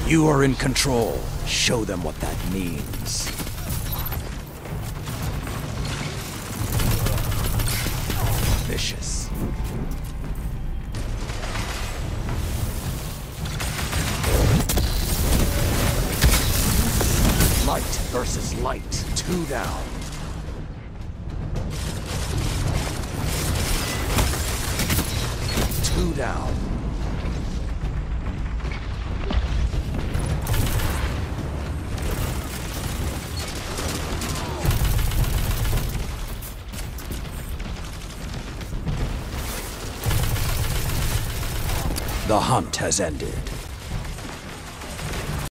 You are in control. Show them what that means. Vicious. Light versus light. 2 down. Two down. The hunt has ended.